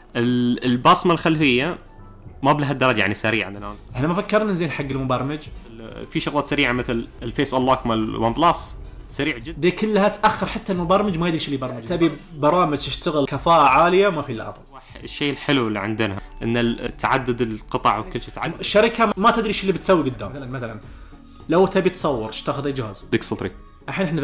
البصمه الخلفيه ما بلهالدرجه يعني سريعه عندنا. احنا ما فكرنا نزين حق المبرمج في شغلات سريعه مثل الفيس انلوك مال ون بلس سريع جدا. دي كلها تاخر، حتى المبرمج ما يدري ايش اللي يبرمج. تبي برامج تشتغل كفاءه عاليه ما في الا ابل. الشيء الحلو اللي عندنا ان تعدد القطع وكل شيء تعدد. الشركه ما تدري ايش اللي بتسوي قدام. مثلا لو تبي تصور ايش تاخذ اي جهاز؟ بيكسل 3. الحين احنا ب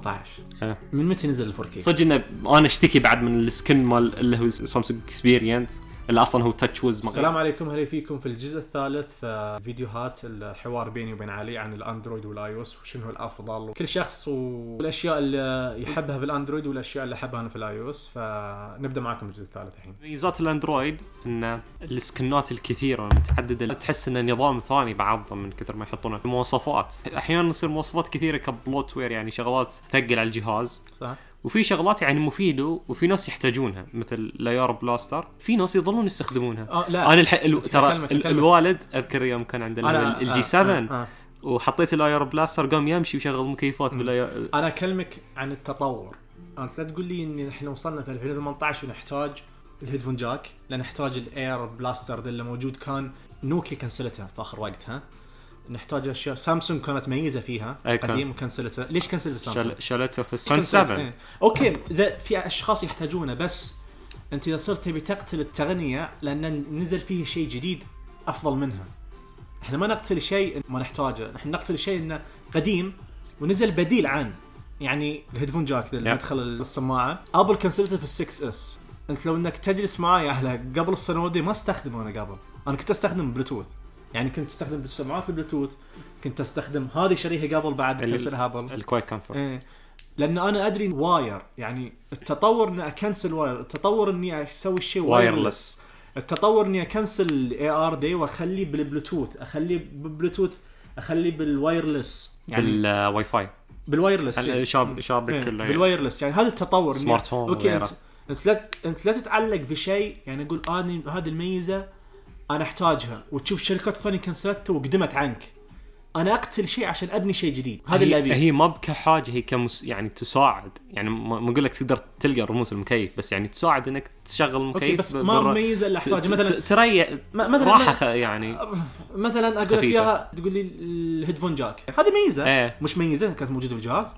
2018 من متى نزل ال 4K؟ صدق انه انا اشتكي بعد من السكن مال اللي هو سامسونج اكسبيرينس اللي اصلا هو تاتش ويز. السلام عليكم، هلا فيكم في الجزء الثالث في فيديوهات الحوار بيني وبين علي عن الاندرويد والاي او اس وشنو الافضل وكل شخص والاشياء اللي يحبها في الاندرويد والاشياء اللي احبها انا في الاي او اس. فنبدا معكم الجزء الثالث الحين. ميزات الاندرويد ان السكنات الكثيره المتعدده تحس انه نظام ثاني بعضهم من كثر ما يحطونه مواصفات. احيانا تصير مواصفات كثيره كبلوت وير يعني شغلات تثقل على الجهاز. صح. وفي شغلات يعني مفيده وفي ناس يحتاجونها مثل لاير بلاستر، في ناس يظلون يستخدمونها. لا انا ترى الوالد اذكر يوم كان عندنا الجي 7 وحطيت الاير بلاستر قام يمشي ويشغل مكيفات بالاير. انا اكلمك عن التطور. انت لا تقول لي ان احنا وصلنا في 2018 ونحتاج الهيدفون جاك، لا نحتاج الاير بلاستر اللي موجود. كان نوكيا كنسلتها في اخر وقتها. نحتاج اشياء سامسونج كانت مميزه فيها قديم وكنسلتها. ليش كنسلت سامسونج؟ شالتها في السن 7. اوكي في اشخاص يحتاجونه، بس انت اذا صرت تبي تقتل التقنيه لان نزل فيه شيء جديد افضل منها. احنا ما نقتل شيء ما نحتاجه، احنا نقتل شيء انه قديم ونزل بديل عنه. يعني الهيدفون جاك ذا اللي مدخل السماعه ابل كنسلته في ال6 اس. انت لو انك تجلس معي اهلا قبل السنوات دي ما استخدمه. انا قبل انا كنت استخدم بلوتوث، يعني كنت استخدم سماعات البلوتوث، كنت استخدم هذه شريحه قبل بعد كنسلها ابل الكويت كمفورت. لان انا ادري واير، يعني التطور اني اكنسل واير، التطور اني اسوي شيء وايرلس، التطور اني اكنسل الاي ار دي واخليه بالبلوتوث، اخليه بالبلوتوث، اخليه بالوايرلس، يعني بالواي فاي بالوايرلس شابك كله بالوايرلس. يعني هذا التطور. سمارت هوم. اوكي انت لا تتعلق في شيء، يعني اقول انا هذه الميزه انا احتاجها وتشوف شركات ثانيه كنسلتها وقدمت عنك. انا اقتل شيء عشان ابني شيء جديد. هذا اللي ابيه. هي ما بكحاجه، هي يعني تساعد. يعني ما اقول لك تقدر تلقى رموز المكيف، بس يعني تساعد انك تشغل المكيف. اوكي بس ما مميزه اللي احتاجه. مثلا تريح مثلا راحه يعني مثلا اقول لك اياها تقول لي الهيدفون جاك هذه ميزه مش ميزه كانت موجوده في الجهاز.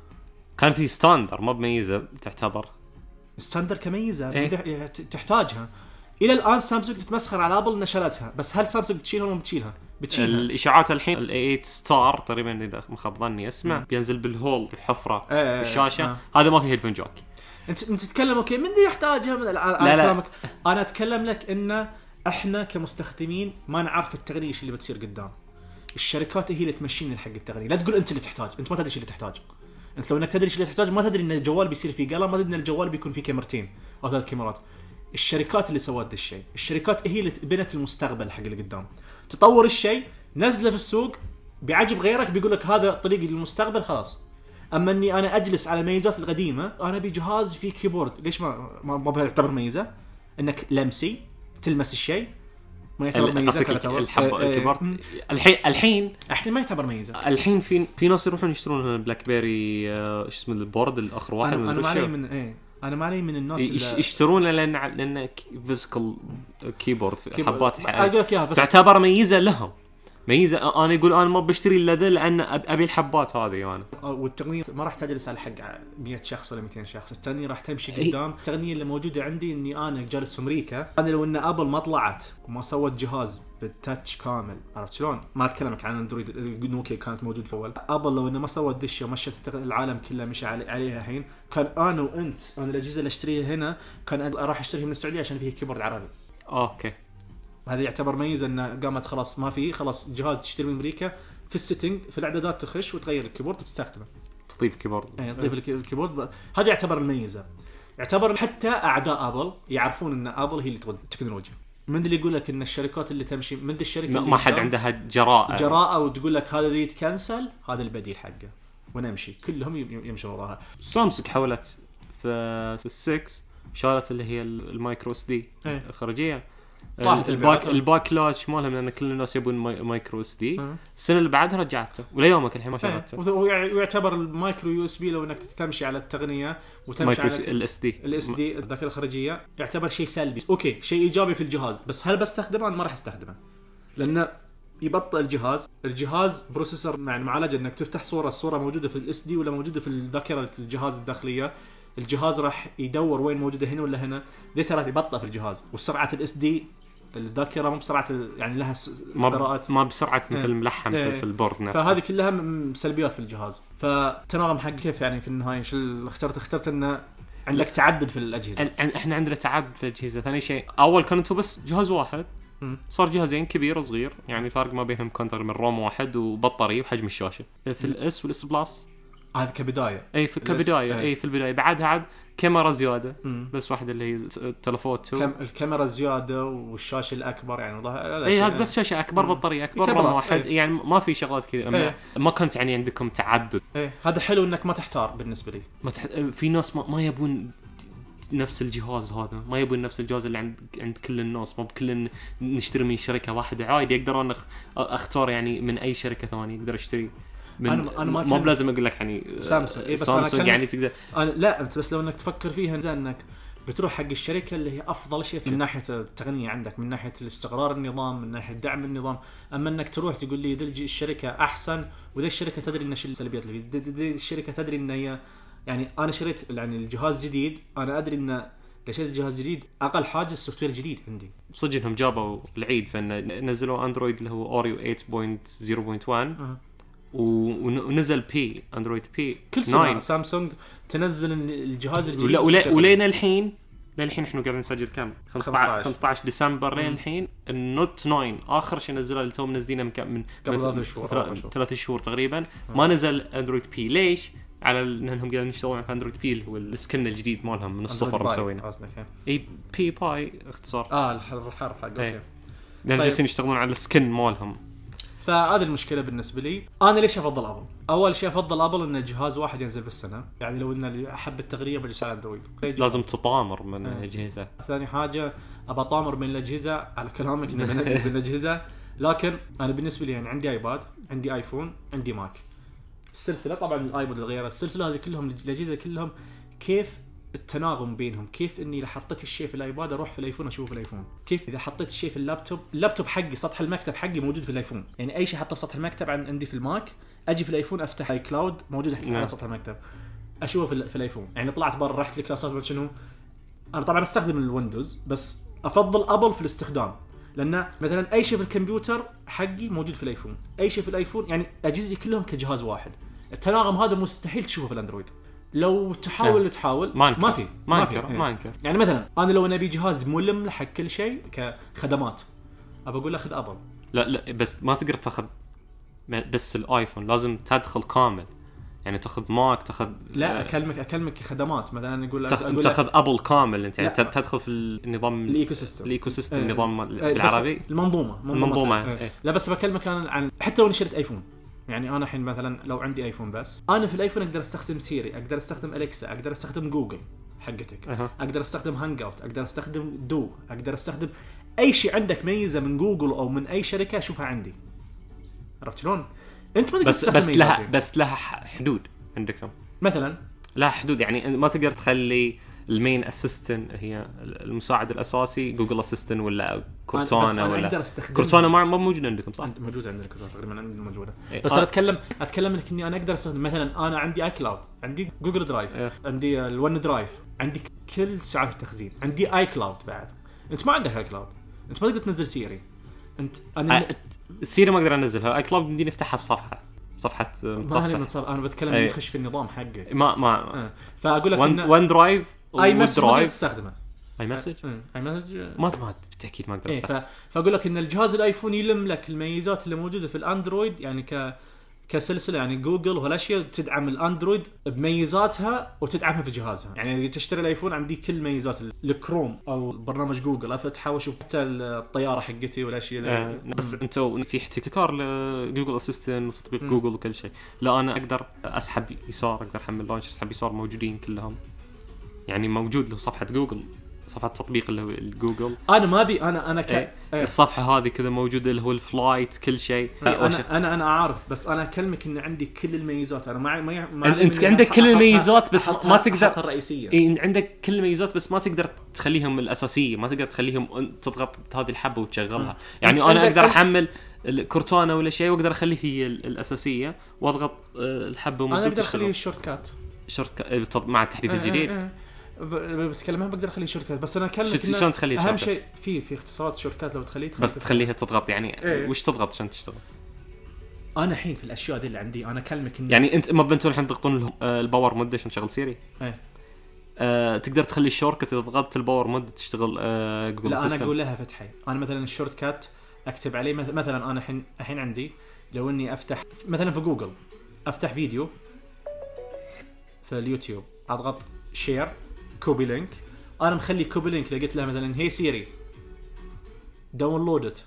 كانت هي ستاندر ما بميزه تعتبر ستاندر كميزه تحتاجها. الى الان سامسونج تتمسخر على ابل انها شالتها، بس هل سامسونج بتشيلها ولا ما بتشيلها؟ الاشاعات الحين ال8 ستار تقريبا اذا ما خاب ظني اسمه بينزل بالهول بالحفره بالشاشه. هذا ما في هيدفون جاك. انت تتكلم اوكي من دي يحتاجها من على كلامك. انا اتكلم لك ان احنا كمستخدمين ما نعرف التقنيه اللي بتصير قدام. الشركات هي اللي تمشينا حق التقنيه. لا تقول انت اللي تحتاج، انت ما تدري ايش اللي تحتاج. انت لو انك تدري ايش اللي تحتاج ما تدري ان الجوال بيصير فيه قلم، ما تدري ان الجوال بيكون فيه كاميرتين او 3 كاميرات. الشركات اللي سوت الشيء، الشركات هي اللي بنت المستقبل حق اللي قدام. تطور الشيء نزله في السوق بيعجب غيرك، بيقول لك هذا طريق للمستقبل خلاص. اما اني انا اجلس على ميزات القديمه، انا بجهاز فيه كيبورد، ليش ما بيعتبر ميزه؟ انك لمسي تلمس الشيء ما يعتبر ميزه. الكيبورد الحين ما يعتبر ميزه. الحين في ناس يروحون يشترون بلاك بيري ايش اسمه البورد الاخر واحد انا ما علي من انا ما علي من الناس اللي يشترونه لان فيزيكال كيبورد حبات بس تعتبر ميزه لهم. ميزه انا يقول انا ما بشتري الا ذا لان ابي الحبات هذه انا. والتقنيه ما راح تجلس على حق 100 شخص ولا 200 شخص. التقنيه راح تمشي قدام. التقنيه اللي موجوده عندي اني انا جالس في امريكا. انا لو ان ابل ما طلعت وما سوت جهاز بالتاتش كامل، عرفت شلون؟ ما اتكلمك عن اندرويد، نوكيا كانت موجود في اول. ابل لو انه ما سوت دش ومشت العالم كله مشى عليها الحين، كان انا وانت انا الاجهزه اللي اشتريها هنا كان راح اشتريها من السعوديه عشان فيه كيبورد عربي. اوكي هذا يعتبر ميزه انه قامت خلاص ما في خلاص جهاز تشتري من امريكا في السيتنج في الاعدادات تخش وتغير الكيبورد وتستخدمه. تضيف كيبورد. تضيف الكيبورد. هذا يعتبر الميزه. يعتبر حتى اعداء ابل يعرفون ان ابل هي اللي تقود التكنولوجيا. من اللي يقول لك ان الشركات اللي تمشي من الشركه ما حد عندها جراءه وتقول لك هذا اللي يتكنسل هذا البديل حقه ونمشي كلهم يمشون وراها. سامسونج حاولت في 6 شالت اللي هي المايكرو اس دي الخارجيه. طاحت المبيعات. الباك لاتش مالهم لان كل الناس يبون مايكرو اس دي. السنه اللي بعدها رجعته وليومك الحين ما شريته. ويعتبر المايكرو يو اس بي لو انك تمشي على التقنيه وتمشي على الاس دي الذاكره الخارجيه يعتبر شيء سلبي. اوكي شيء ايجابي في الجهاز، بس هل بستخدمه؟ انا ما راح استخدمه لانه يبطئ الجهاز بروسيسور يعني معالجه انك تفتح الصوره موجوده في الاس دي ولا موجوده في الذاكره الجهاز الداخليه. الجهاز راح يدور وين موجوده هنا ولا هنا، دي ترى يبطئ في الجهاز. والسرعه الاس دي الذاكره مو بسرعه يعني لها قراءات ما بسرعه مثل الملحم في البورد نفسه. فهذه كلها سلبيات في الجهاز. فالتناغم حق كيف يعني في النهايه شو اخترت انه عندك تعدد في الاجهزه. احنا عندنا تعدد في الاجهزه. ثاني شيء اول كانوا بس جهاز واحد صار جهازين كبير وصغير، يعني فرق ما بينهم كونتر من روم واحد وبطاريه وحجم الشاشه. في الاس والاس بلس هذا كبدايه. اي في البدايه بعدها عاد كاميرا زياده بس واحده اللي هي تلفوتو. الكاميرا زياده والشاشه الاكبر يعني اي هذا بس شاشه اكبر بطاريه اكبر روم واحد. يعني ما في شغلات كذا. ما كنت يعني عندكم تعدد. هذا حلو انك ما تحتار بالنسبه لي. في ناس ما يبون نفس الجهاز هذا، ما يبون نفس الجهاز اللي عند كل الناس. ما بكل نشتري من شركه واحده عادي. اقدر اختار يعني من اي شركه ثانيه اقدر اشتري من. أنا ما بلازم اقول لك يعني سامسونج. بس سامسونج يعني تقدر. لا انت بس لو انك تفكر فيها زين انك بتروح حق الشركه اللي هي افضل شيء من ناحيه التقنيه عندك، من ناحيه الاستقرار النظام، من ناحيه دعم النظام. اما انك تروح تقول لي ذي الشركه احسن وذي الشركه تدري ان شو السلبيات اللي فيه، ذي الشركه تدري ان هي يعني انا شريت يعني الجهاز جديد، انا ادري ان لشيء الجهاز جديد اقل حاجه السوفت وير الجديد عندي. صدق انهم جابوا العيد فان نزلوا اندرويد اللي هو اوريو 8.0.1 ونزل بي اندرويد بي كل سنه سامسونج تنزل الجهاز الجديد. ولين الحين للحين احنا قاعدين نسجل كم 15 ديسمبر لين الحين النوت 9 اخر شيء نزلوه اللي تو منزلينه من قبل 3 شهور تقريبا. ما نزل اندرويد بي. ليش؟ على انهم قاعدين يشتغلون على اندرويد بي اللي هو السكن الجديد مالهم من الصفر مسوينه. اي بي باي اختصار. الحرف حق اوكي. لان جالسين يشتغلون على السكن مالهم. فهذه المشكله بالنسبه لي. انا ليش افضل ابل؟ اول شيء افضل ابل ان جهاز واحد ينزل بالسنه. يعني لو ان اللي احب التغريه بجلس على اندرويد لازم تطامر من الاجهزه. ثاني حاجه ابى طامر من الاجهزه على كلامك اني بنجز بالاجهزه. لكن انا بالنسبه لي يعني عندي ايباد، عندي ايفون، عندي ماك. السلسله طبعا الايباد الغيره، السلسله هذه كلهم الاجهزه كلهم كيف التناغم بينهم. كيف اني اذا حطيت الشيء في الايباد اروح في الايفون اشوفه في الايفون. كيف اذا حطيت الشيء في اللابتوب حقي سطح المكتب حقي موجود في الايفون. يعني اي شيء حطه في سطح المكتب عندي في الماك اجي في الايفون افتح اي كلاود موجود على سطح المكتب اشوفه في الايفون. يعني طلعت برا رحت الكلاسات شنو. انا طبعا استخدم الويندوز بس افضل ابل في الاستخدام. لان مثلا اي شيء في الكمبيوتر حقي موجود في الايفون، اي شيء في الايفون يعني اجهزتي كلهم كجهاز واحد. التناغم هذا مستحيل تشوفه في الاندرويد. لو تحاول ما في يعني مثلا انا لو نبي جهاز ملم حق كل شيء كخدمات ابى اقول اخذ ابل. لا بس ما تقدر تاخذ بس الايفون، لازم تدخل كامل. يعني تاخذ ماك تاخذ. لا اكلمك كخدمات. مثلا اقول تاخذ ابل كامل انت يعني تدخل في النظام الايكو سيستم النظام بالعربي المنظومه. لا بس بكلمك انا عن حتى لو شريت ايفون. يعني انا الحين مثلا لو عندي ايفون بس انا في الايفون اقدر استخدم سيري، اقدر استخدم اليكسا، اقدر استخدم جوجل حقتك، اقدر استخدم هانج اوت، اقدر استخدم دو، اقدر استخدم اي شيء عندك ميزه من جوجل او من اي شركه اشوفها عندي. عرفت شلون؟ انت ما تقدر تستخدم بس لها حدود عندكم. مثلا لها حدود يعني ما تقدر تخلي المين اسيستنت هي المساعد الاساسي جوجل اسيستنت ولا كورتانا ولا كورتانا ما موجود عندكم صح؟ موجود عندنا كورتانا تقريبا عندنا موجوده. بس انا اتكلم انك اني انا اقدر استخدم. مثلا انا عندي اي كلاود، عندي جوجل درايف، عندي الون درايف، عندي كل ساعات التخزين، عندي اي كلاود. بعد انت ما عندك اي كلاود، انت ما تقدر تنزل سيري. سيري ما اقدر انزلها. اي كلاود بدي نفتحها بصفحه متصفح. انا بتكلم يخش في النظام حقك ما فاقول لك ون درايف اي مسج ما تستخدمه. اي مسج ما بالتاكيد ما اقدر استخدمه. فاقول لك ان الجهاز الايفون يلم لك الميزات اللي موجوده في الاندرويد يعني كسلسله. يعني جوجل وهالاشياء تدعم الاندرويد بميزاتها وتدعمها في جهازها. يعني اذا تشتري الايفون عندي كل ميزات الكروم او برنامج جوجل افتحها واشوف حتى الطياره حقتي والاشياء بس انتوا في احتكار لجوجل اسيستنت وتطبيق جوجل وكل شيء. لا انا اقدر اسحب يسار، اقدر احمل لانش اسحب يسار موجودين كلهم. يعني موجود له صفحه جوجل صفحه تطبيق اللي هو الجوجل. انا ما ابي انا الصفحه هذه كذا موجوده اللي هو الفلايت كل شيء. انا اعرف، بس انا اكلمك ان عندي كل الميزات. انا ما انت عندك كل الميزات بس ما تقدر الرئيسيه. عندك كل الميزات بس ما تقدر تخليهم الاساسيه، ما تقدر تخليهم تضغط هذه الحبه وتشغلها. يعني انا اقدر احمل الكورتانا ولا شيء واقدر اخليه هي الاساسيه واضغط الحبه انا اقدر اخليه الشورت كات مع التحديث الجديد. بتكلم هم بقدر اخليه شورت كات، بس انا اكلمك شلون تخليه اهم شيء في اختصارات شورت كات لو تخليه بس تخليها تضغط يعني وش تضغط عشان تشتغل. انا الحين في الاشياء دي اللي عندي انا اكلمك يعني انت ما بنتوا الحين تضغطون الباور مود عشان تشغل سيري. تقدر تخلي الشورت اذا ضغطت الباور مود تشتغل جوجل. لا انا اقول لها فتحي. انا مثلا الشورت كات اكتب عليه مثلا انا الحين عندي لو اني افتح مثلا في جوجل افتح فيديو في اليوتيوب اضغط شير كوبي لينك. انا مخلي كوبي لينك لو قلت لها مثلا هي سيري داونلود ات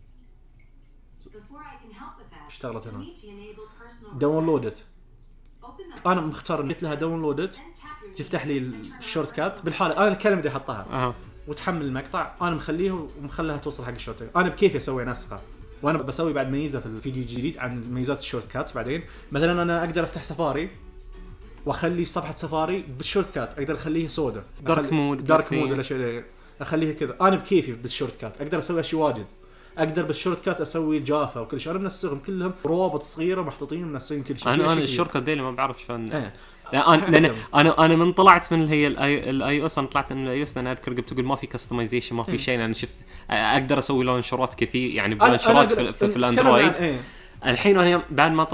اشتغلت هنا داونلود ات. انا مختار قلت لها داونلود ات تفتح لي الشورت كات بالحاله انا الكلمه دي احطها وتحمل المقطع. انا مخليه ومخليها توصل حق الشورت كات. انا بكيفي اسوي نسخه وانا بسوي بعد ميزه في الفيديو الجديد عن ميزات الشورت كات. بعدين مثلا انا اقدر افتح سفاري واخلي صفحه سفاري بالشورت كات اقدر اخليها سوداء دارك مود ولا شيء اخليها كذا. انا بكيفي بالشورت كات اقدر اسوي اشياء واجد. اقدر بالشورت كات اسوي جافا وكل شيء. انا منسقهم كلهم روابط صغيره محطوطين منسقين كل شيء. انا الشورت كات دي ما بعرف شلون. انا من طلعت من هي الاي او اس انا طلعت من الاي او اس انا اذكر قبل تقول ما في كستمايزيشن ما في شيء. انا شفت اقدر اسوي لونشرات كثير يعني بلونشرات في الاندرويد. الحين انا بعد ما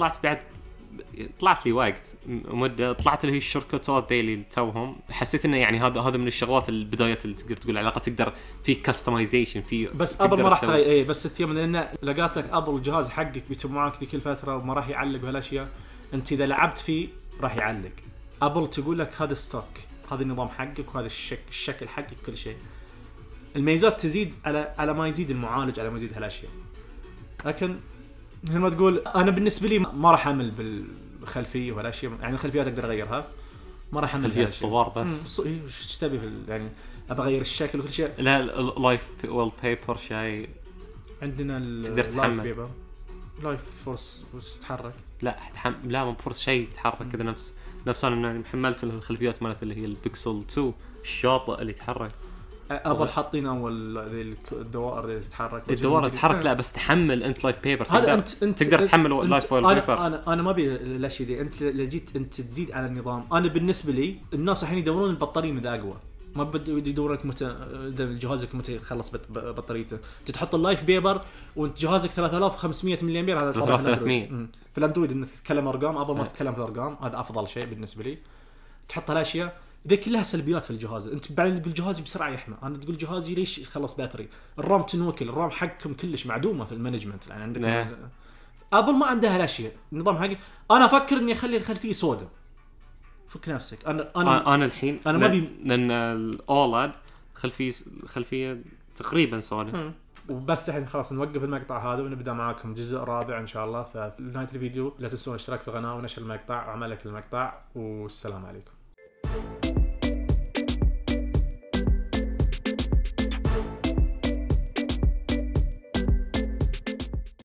طلعت لي وقت مده طلعت اللي هي الشورتكات دي اللي توهم حسيت انه يعني هذا من الشغلات البدايات اللي تقدر تقول علاقه تقدر في كستمايزيشن في بس ابل ما راح تغير بس الثيم لان لقات لك ابل الجهاز حقك بيتم معك ذي كل فتره وما راح يعلق بهالاشياء. انت اذا لعبت فيه راح يعلق. ابل تقول لك هذا ستوك هذا النظام حقك وهذا الشكل حقك كل شيء. الميزات تزيد على ما يزيد المعالج على ما يزيد هالاشياء. لكن مثل ما تقول انا بالنسبه لي ما راح اعمل بالخلفيه ولا شيء. يعني الخلفيات اقدر اغيرها ما راح اعمل خلفيه صور بس ايش تبي يعني ابى اغير الشكل وكل شيء. لا اللايف وول بيبر شيء عندنا اللايف بيبر لايف فورس تتحرك. لا مو فورس شيء يتحرك كذا نفس انا حملت الخلفيات مالت اللي هي البيكسل 2 الشاطئ اللي يتحرك. ابل حاطين اول الدوائر اللي تتحرك. الدوائر تتحرك لا بس تحمل انت لايف بيبر هذا انت تقدر تحمل لايف وول بيبر. انا ما ابي الاشياء دي. انت لو جيت انت تزيد على النظام. انا بالنسبه لي الناس الحين يدورون البطاريه متى اقوى ما بدو يدورونك متى جهازك متى يخلص بطاريته. تحط اللايف بيبر وانت جهازك 3500 ملي امبير هذا 3300 في الاندرويد انك تتكلم ارقام. ابل ما تتكلم في الارقام. هذا افضل شيء بالنسبه لي. تحط الاشياء ذي كلها سلبيات في الجهاز. انت بعدين تقول جهازي بسرعه يحمى. انا تقول جهازي ليش يخلص باتري. الرام تنوكل. الرام حقكم كلش معدومه في المانجمنت يعني عندك ابل ما عندها هالاشياء. النظام حقي انا افكر اني اخلي الخلفيه سوداء. فك نفسك. انا الحين انا ما ابي لان الاولاد خلفيه تقريبا سوداء. وبس الحين خلاص نوقف المقطع هذا ونبدا معاكم جزء رابع ان شاء الله. في نهايه الفيديو لا تنسون الاشتراك في القناه ونشر المقطع وعمل لك المقطع والسلام عليكم.